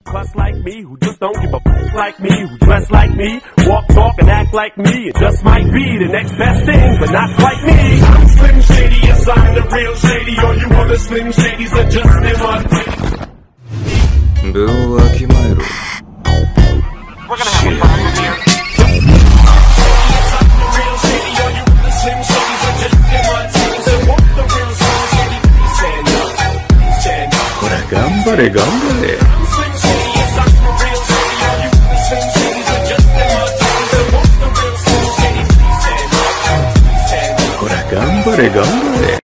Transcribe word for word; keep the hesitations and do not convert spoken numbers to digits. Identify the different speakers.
Speaker 1: cuss like me, who just don't give a f like me, who dress like me, walk, talk, and act like me. It just might be the next best thing, but not quite me. I'm Slim Shady, yes, I'm the real Shady. All you other Slim Shadys are just imitating.
Speaker 2: 分をわきまえろ。
Speaker 1: We're gonna have a problem here. Slim Shadys are just imitating. So won't the real Slim Shady please stand up, stand up.
Speaker 2: ほら頑張れ頑張れ。
Speaker 1: Slim Shady, yes, I'm the real Shady. All you Slim Shadys are just imitating. So won't the real Slim Shady please stand up, stand up.
Speaker 2: ほら頑張れ頑張れ。